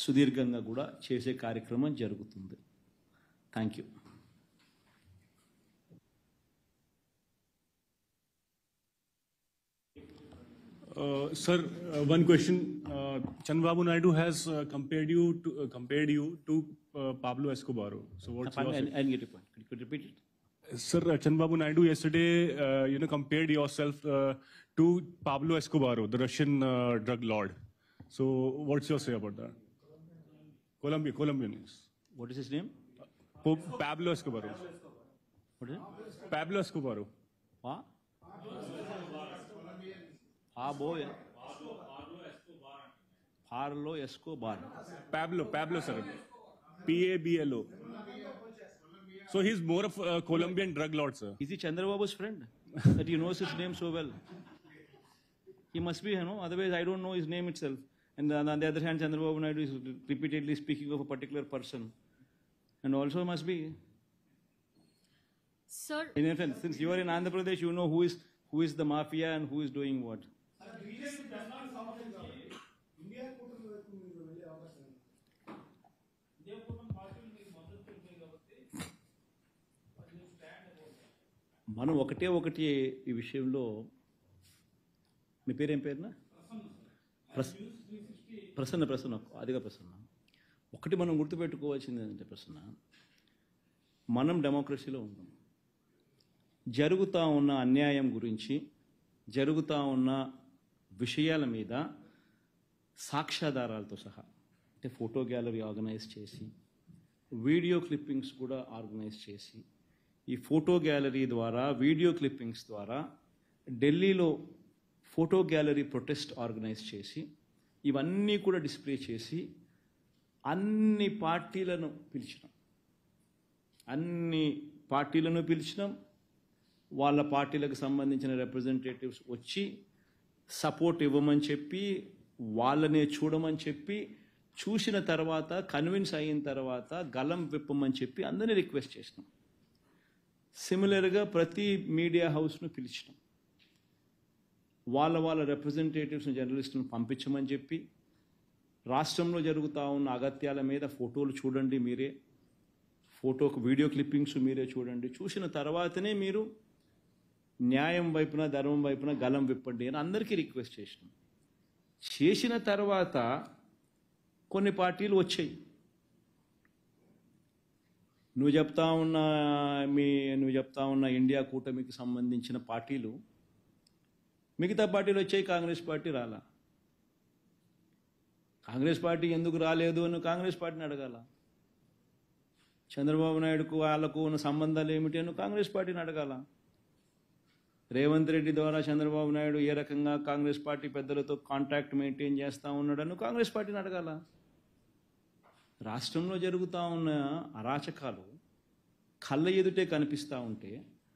సుదీర్ఘంగా కూడా చేసే కార్యక్రమం జరుగుతుంది. Thank you. Sir, one question. Chandrababu Naidu has compared you to Pablo Escobar. So what's your I didn't get your point. Could you repeat it? Sir, Chandrababu Naidu yesterday, compared yourself to Pablo Escobar, the Russian drug lord. So what's your say about that? Colombian. What is his name? Pablo Escobar. What is it? Pablo Escobar. What? Pablo Escobar. Pablo, sir. Pablo. So he's more of a Colombian drug lord, sir. Is he Chandrababu's friend? That he knows his name so well. He must be, otherwise I don't know his name itself. And on the other hand, Chandrababu Naidu is repeatedly speaking of a particular person. And also must be. Sir, In a sense, since you are in Andhra Pradesh, you know who is the mafia and who is doing what. మనం ఒకటి ఈ విషయంలో, మీ పేరేం పేరునా? ప్రసన్న, అదిగా ప్రసన్న. ఒకటి మనం గుర్తుపెట్టుకోవాల్సింది ఏంటంటే ప్రసన్న, మనం డెమోక్రసీలో ఉన్నాం. జరుగుతూ ఉన్న అన్యాయం గురించి, జరుగుతూ ఉన్న విషయాల మీద సాక్ష్యాధారాలతో సహా, అంటే ఫోటో గ్యాలరీ ఆర్గనైజ్ చేసి, వీడియో క్లిప్పింగ్స్ కూడా ఆర్గనైజ్ చేసి, ఈ ఫోటో గ్యాలరీ ద్వారా, వీడియో క్లిప్పింగ్స్ ద్వారా ఢిల్లీలో ఫోటో గ్యాలరీ ప్రొటెస్ట్ ఆర్గనైజ్ చేసి, ఇవన్నీ కూడా డిస్ప్లే చేసి అన్ని పార్టీలను పిలిచినాం. వాళ్ళ పార్టీలకు సంబంధించిన రిప్రజెంటేటివ్స్ వచ్చి సపోర్ట్ ఇవ్వమని చెప్పి, వాళ్ళనే చూడమని చెప్పి, చూసిన తర్వాత కన్విన్స్ అయిన తర్వాత గలం విప్పమని చెప్పి అందరినీ రిక్వెస్ట్ చేసినాం. సిమిలర్గా ప్రతి మీడియా హౌస్ను పిలిచినాం. వాళ్ళ రిప్రజెంటేటివ్స్ని, జర్నలిస్టులను పంపించమని చెప్పి, రాష్ట్రంలో జరుగుతూ ఉన్న అగత్యాల మీద ఫోటోలు చూడండి మీరే, వీడియో క్లిప్పింగ్స్ మీరే చూడండి, చూసిన తర్వాతనే మీరు న్యాయం వైపున, ధర్మం వైపున గలం విప్పండి అని అందరికీ రిక్వెస్ట్ చేసినాం. చేసిన తర్వాత కొన్ని పార్టీలు వచ్చాయి. నువ్వు చెప్తా ఉన్న ఇండియా కూటమికి సంబంధించిన పార్టీలు, మిగతా పార్టీలు వచ్చాయి, కాంగ్రెస్ పార్టీ రాలా. కాంగ్రెస్ పార్టీ ఎందుకు రాలేదు అని కాంగ్రెస్ పార్టీని అడగాల. చంద్రబాబు నాయుడుకు వాళ్ళకు ఉన్న సంబంధాలు ఏమిటి అని కాంగ్రెస్ పార్టీని అడగాల. రేవంత్ రెడ్డి ద్వారా చంద్రబాబు నాయుడు ఏ రకంగా కాంగ్రెస్ పార్టీ పెద్దలతో కాంటాక్ట్ మెయింటైన్ చేస్తూ ఉన్నాడని కాంగ్రెస్ పార్టీని అడగాల. రాష్ట్రంలో జరుగుతూ ఉన్న అరాచకాలు కళ్ళ ఎదుటే కనిపిస్తూ ఉంటే,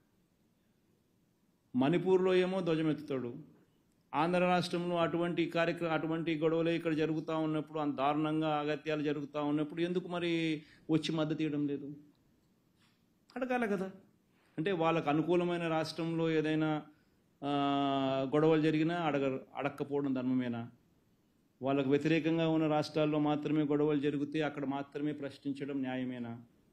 మణిపూర్లో ఏమో ధ్వజమెత్తుతాడు, ఆంధ్ర రాష్ట్రంలో అటువంటి గొడవలే ఇక్కడ జరుగుతూ ఉన్నప్పుడు, అంత దారుణంగా అగత్యాలు జరుగుతూ ఉన్నప్పుడు ఎందుకు మరి వచ్చి మద్దతు ఇవ్వడం లేదు? అడగాల కదా. అంటే వాళ్ళకు అనుకూలమైన రాష్ట్రంలో ఏదైనా గొడవలు జరిగినా అడక్కపోవడం ధర్మమేనా? వాళ్ళకు వ్యతిరేకంగా ఉన్న రాష్ట్రాల్లో మాత్రమే గొడవలు జరిగితే అక్కడ మాత్రమే ప్రశ్నించడం న్యాయమేనా?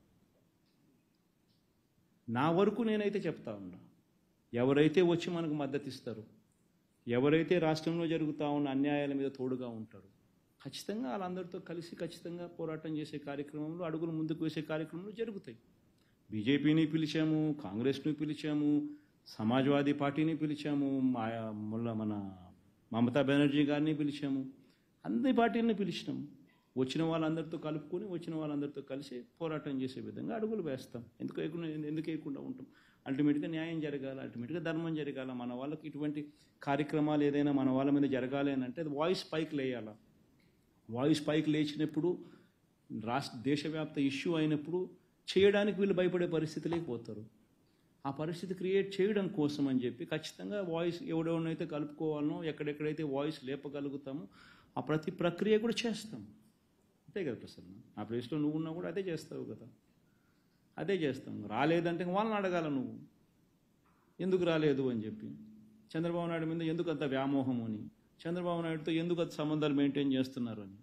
నా వరకు నేనైతే చెప్తా ఉన్నా, ఎవరైతే వచ్చి మనకు మద్దతు ఇస్తారు, ఎవరైతే రాష్ట్రంలో జరుగుతూ ఉన్న అన్యాయాల మీద తోడుగా ఉంటారు, ఖచ్చితంగా వాళ్ళందరితో కలిసి ఖచ్చితంగా పోరాటం చేసే కార్యక్రమంలో, అడుగులు ముందుకు వేసే కార్యక్రమంలో జరుగుతాయి. బీజేపీని పిలిచాము, కాంగ్రెస్ను పిలిచాము, సమాజ్వాదీ పార్టీని పిలిచాము, మన మమతా బెనర్జీ గారిని పిలిచాము, అన్ని పార్టీలను పిలిచినాము. వచ్చిన వాళ్ళందరితో కలుపుకొని, వచ్చిన వాళ్ళందరితో కలిసి పోరాటం చేసే విధంగా అడుగులు వేస్తాం. ఎందుకు వేయకుండా ఉంటాం? అల్టిమేట్గా న్యాయం జరగాలి, అల్టిమేట్గా ధర్మం జరగాల. మన వాళ్ళకి ఇటువంటి కార్యక్రమాలు ఏదైనా మన వాళ్ళ మీద జరగాలి అని అంటే అది వాయిస్ పైకి లేయాల. వాయిస్ పైకి లేచినప్పుడు, దేశవ్యాప్త ఇష్యూ అయినప్పుడు చేయడానికి వీళ్ళు భయపడే పరిస్థితి లేకపోతారు. ఆ పరిస్థితి క్రియేట్ చేయడం కోసం అని చెప్పి ఖచ్చితంగా వాయిస్ ఎవడెవరినైతే కలుపుకోవాలనో, ఎక్కడెక్కడైతే వాయిస్ లేపగలుగుతామో ఆ ప్రతి ప్రక్రియ కూడా చేస్తాం. అంతే కదా ప్రసన్న? ఆ ప్లేస్లో నువ్వు ఉన్నా కూడా అదే చేస్తావు కదా. అదే చేస్తాం. రాలేదంటే వాళ్ళని అడగాల, నువ్వు ఎందుకు రాలేదు అని చెప్పి. చంద్రబాబు నాయుడు మీద ఎందుకు అంత వ్యామోహం అని, చంద్రబాబు నాయుడుతో ఎందుకు అంత సంబంధాలు మెయింటైన్ చేస్తున్నారు అని.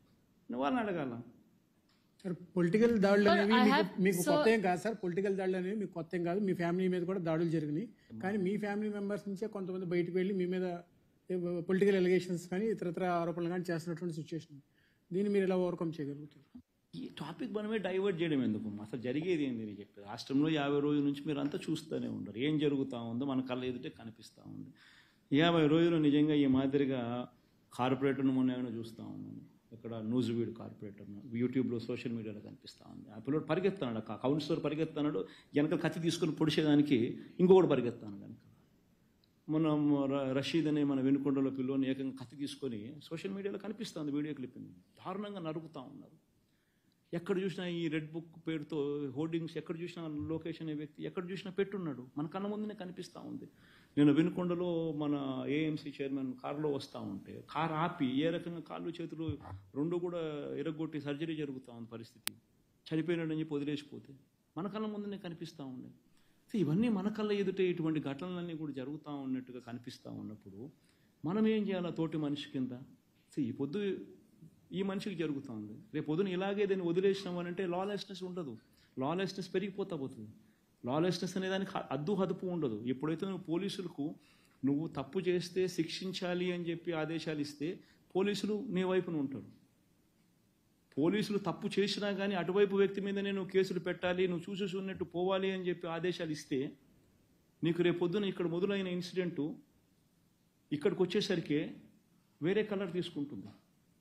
వాళ్ళని అడగాల. సార్ పొలిటికల్ దాడులు అనేవి I మీకు have- మీకు so- కొత్త ఏం కాదు సార్. పొలిటికల్ దాడులు అనేవి మీకు కొత్త ఏం కాదు. మీ ఫ్యామిలీ మీద కూడా దాడులు జరిగినాయి. కానీ మీ ఫ్యామిలీ మెంబర్స్ నుంచే కొంతమంది బయటకు వెళ్ళి మీ మీద పొలిటికల్ ఎలిగేషన్స్ కానీ ఇతరత్ర ఆరోపణలు కానీ చేస్తున్నటువంటి సిచ్యువేషన్. దీన్ని మీరు ఎలా ఓవర్కమ్ చేయగలుగుతారు? ఈ టాపిక్ మనమే డైవర్ట్ చేయడం ఎందుకు? అసలు జరిగేది ఏంది నేను చెప్పేది. రాష్ట్రంలో 50 రోజుల నుంచి మీరు అంతా చూస్తూనే ఉండరు. ఏం జరుగుతూ ఉందో మన కళ్ళ ఎదుటే కనిపిస్తూ ఉంది. 50 రోజులు నిజంగా ఈ మాదిరిగా కార్పొరేటర్ను మొన్న ఏమైనా చూస్తూ ఉన్నాను. ఇక్కడ న్యూస్వీడ్ కార్పొరేటర్ను యూట్యూబ్లో సోషల్ మీడియాలో కనిపిస్తూ ఉంది. ఆ పిల్లడు పరిగెత్తాడు, కౌన్సిలర్ పరిగెత్తాడు, వెనక కత్తి తీసుకొని పొడిచేదానికి ఇంకొకటి పరిగెత్తాను కనుక. మన రషీద్ అనే మన వెనుకొండలో పిల్లోని ఏకంగా కత్తి తీసుకొని సోషల్ మీడియాలో కనిపిస్తుంది వీడియో క్లిప్పింగ్. దారుణంగా నరుకుతూ ఉన్నారు. ఎక్కడ చూసినా ఈ రెడ్ బుక్ పేరుతో హోర్డింగ్స్, ఎక్కడ చూసినా లోకేష్ అనే వ్యక్తి ఎక్కడ చూసినా పెట్టున్నాడు. మన కళ్ళ ముందునే కనిపిస్తూ ఉంది. నేను వెనుకొండలో మన ఏఎంసీ చైర్మన్ కారులో వస్తూ ఉంటే కారు ఆపి ఏ రకంగా కాళ్ళు చేతులు రెండు కూడా ఎరగొట్టి సర్జరీ జరుగుతూ ఉంది. పరిస్థితి చనిపోయినాడని చెప్పి వదిలేసిపోతే మన కళ్ళ ముందునే కనిపిస్తూ ఉండే. సో ఇవన్నీ మన కళ్ళ ఎదుటే ఇటువంటి ఘటనలన్నీ కూడా జరుగుతూ ఉన్నట్టుగా కనిపిస్తూ ఉన్నప్పుడు మనం ఏం చేయాలి తోటి మనిషి కింద? సో ఈ పొద్దు ఈ మనిషికి జరుగుతూ ఉంది, రేపు పొద్దున ఇలాగే దాన్ని వదిలేసినామనంటే లాలెస్నెస్ ఉండదు. లాలెస్నెస్ పెరిగిపోతా పోతుంది. లాలెస్నెస్ అనే దానికి అద్దు హదుపు ఉండదు. ఎప్పుడైతే నువ్వు పోలీసులకు నువ్వు తప్పు చేస్తే శిక్షించాలి అని చెప్పి ఆదేశాలు ఇస్తే పోలీసులు నీ వైపున ఉంటారు. పోలీసులు తప్పు చేసినా కానీ అటువైపు వ్యక్తి మీదనే నువ్వు కేసులు పెట్టాలి, నువ్వు చూసి ఉన్నట్టు పోవాలి అని చెప్పి ఆదేశాలు ఇస్తే నీకు రేపు పొద్దున ఇక్కడ మొదలైన ఇన్సిడెంటు ఇక్కడికి వచ్చేసరికి వేరే కలర్ తీసుకుంటుంది.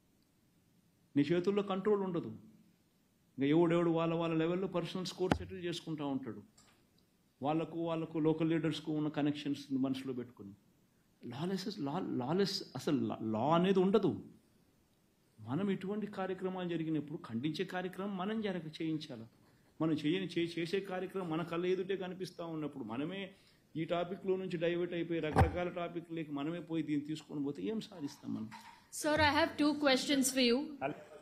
నీ చేతుల్లో కంట్రోల్ ఉండదు. ఇంకా ఎవడెవడు వాళ్ళ లెవెల్లో పర్సనల్ స్కోర్ సెటిల్ చేసుకుంటూ ఉంటాడు. వాళ్ళకు లోకల్ లీడర్స్కు ఉన్న కనెక్షన్స్ మనసులో పెట్టుకుని లాలెస్ అసలు లా అనేది ఉండదు. మనం ఇటువంటి కార్యక్రమాలు జరిగినప్పుడు ఖండించే కార్యక్రమం మనం చేయించాలి. మనం చేసే కార్యక్రమం మన కళ్ళ ఎదుటే కనిపిస్తూ ఉన్నప్పుడు మనమే ఈ టాపిక్లో నుంచి డైవర్ట్ అయిపోయి రకరకాల టాపిక్లకి మనమే పోయి దీన్ని తీసుకొని పోతే ఏం సాధిస్తాం మనం? Sir, I have 2 questions for you.